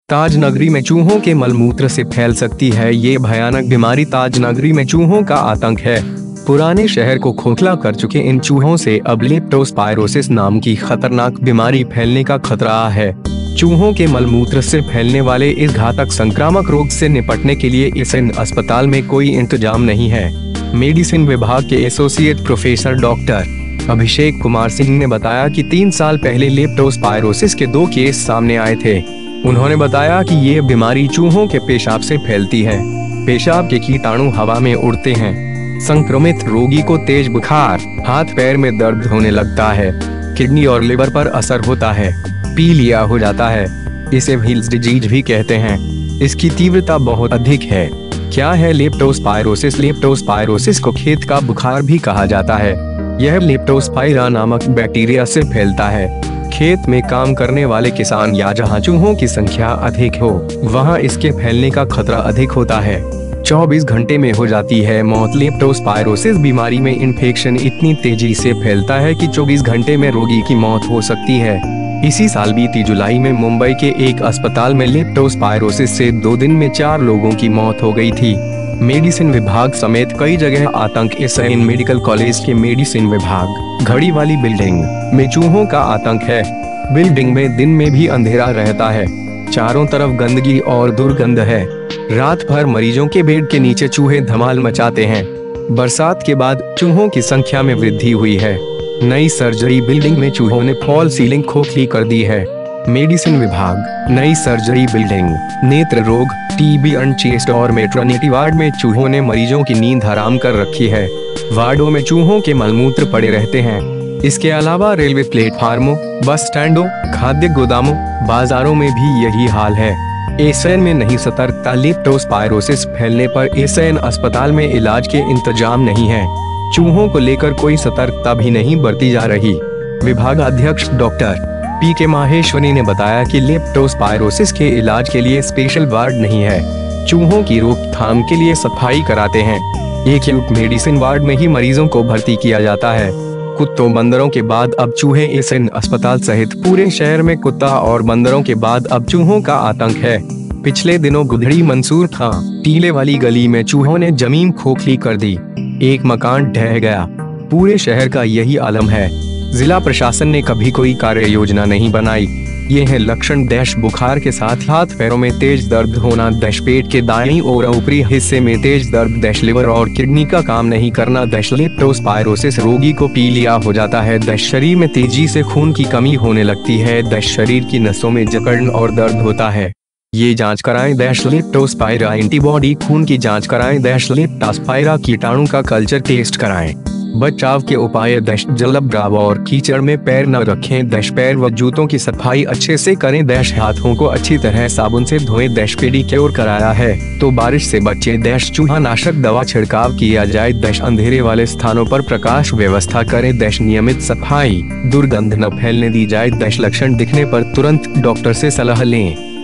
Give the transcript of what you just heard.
ताज नगरी में चूहों के मलमूत्र से फैल सकती है ये भयानक बीमारी। ताज नगरी में चूहों का आतंक है। पुराने शहर को खोखला कर चुके इन चूहों से अब लेप्टोस्पायरोसिस नाम की खतरनाक बीमारी फैलने का खतरा है। चूहों के मलमूत्र से फैलने वाले इस घातक संक्रामक रोग से निपटने के लिए एसएन अस्पताल में कोई इंतजाम नहीं है। मेडिसिन विभाग के associate professor doctor Abhishek Kumar Singh ने बताया कि 3 साल पहले लेप्टोस्पायरोसिस के 2 केस सामने आए थे। उन्होंने बताया कि ये बीमारी चूहों के पेशाब से फैलती है। पेशाब के कीटाणु हवा में उड़ते हैं। संक्रमित रोगी को तेज बुखार, हाथ पैर में दर्द होने लगता है, किडनी और लिवर पर असर होता है, पीलिया हो जाता है। इसे हिल्स डिजीज भी कहते हैं। इसकी तीव्रता बहुत अधिक है। क्या है लेप्टोस्पायरोसिस? लेप्टोस्पायरोसिस को खेत का बुखार भी कहा जाता है। यह लेप्टोस्पाइरा नामक बैक्टीरिया से फैलता है। खेत में काम करने वाले किसान या जहां चूहों की संख्या अधिक हो वहां इसके फैलने का खतरा अधिक होता है। 24 घंटे में हो जाती है मौत। लेप्टोस्पायरोसिस बीमारी में इन्फेक्शन इतनी तेजी से फैलता है कि 24 घंटे में रोगी की मौत हो सकती है। इसी साल बीती जुलाई में मुंबई के एक अस्पताल में लेप्टोस्पायरोसिस से 2 दिन में 4 लोगों की मौत हो गई थी। मेडिसिन विभाग समेत कई जगह आतंक। एसएन मेडिकल कॉलेज के मेडिसिन विभाग घड़ी वाली बिल्डिंग में चूहों का आतंक है। बिल्डिंग में दिन में भी अंधेरा रहता है। चारों तरफ गंदगी और दुर्गंध है। रात भर मरीजों के बेड के नीचे चूहे धमाल मचाते हैं। बरसात के बाद चूहों की संख्या में वृद्धि हुई है। नई सर्जरी बिल्डिंग में चूहों ने फॉल सीलिंग खोखली कर दी है। मेडिसिन विभाग नई सर्जरी बिल्डिंग, नेत्र रोग, टीबी एंड चेस्ट और मैटरनिटी वार्ड में चूहों ने मरीजों की नींद हराम कर रखी है। वार्डों में चूहों के मलमूत्र पड़े रहते हैं। इसके अलावा रेलवे प्लेटफार्मों, बस स्टैंडों, खाद्य गोदामों, बाजारों में भी यही हाल है। एसएन में नहीं सतर्कता। लेप्टोस्पायरोसिस फैलने पर एसएन अस्पताल में इलाज के इंतजाम नहीं है। चूहों को लेकर कोई सतर्कता भी नहीं बरती जा रही। विभागाध्यक्ष डॉक्टर पी.के. माहेश्वरी ने बताया कि लेप्टोस्पायरोसिस के इलाज के लिए स्पेशल वार्ड नहीं है। चूहों की रोकथाम के लिए सफाई कराते हैं। एक मेडिसिन वार्ड में ही मरीजों को भर्ती किया जाता है। कुत्तों बंदरों के बाद अब चूहे। एसएन अस्पताल सहित पूरे शहर में कुत्ता और बंदरों के बाद अब चूहों का आतंक है। पिछले दिनों गुधड़ी मंसूर खां टीले वाली गली में चूहों ने जमीन खोखली कर दी। एक मकान ढह गया। पूरे शहर का यही आलम है। जिला प्रशासन ने कभी कोई कार्य योजना नहीं बनाई। ये है लक्षण। बुखार के साथ हाथ पैरों में तेज दर्द होना, पेट के दाईं और ऊपरी हिस्से में तेज दर्द, लिवर और किडनी का काम नहीं करना। लेप्टोस्पायरोसिस रोगी को पीलिया हो जाता है। शरीर में तेजी से खून की कमी होने लगती है। शरीर की नसों में जकड़न और दर्द होता है। ये जांच कराएं। लेप्टोस्पाइरा एंटीबॉडी खून की जांच कराएं। लेप्टोस्पाइरा कीटाणु का कल्चर टेस्ट कराएं। बचाव के उपाय। जलब और कीचड़ में पैर न रखें। पैर व जूतों की सफाई अच्छे से करें। हाथों को अच्छी तरह साबुन से धोएं। पेडिक्योर कराया है तो बारिश से बचें। चूहा नाशक दवा छिड़काव किया जाए। अंधेरे वाले स्थानों पर प्रकाश व्यवस्था करें। नियमित सफाई, दुर्गंध न फैलने दी जाए। लक्षण दिखने पर तुरंत डॉक्टर से सलाह लें।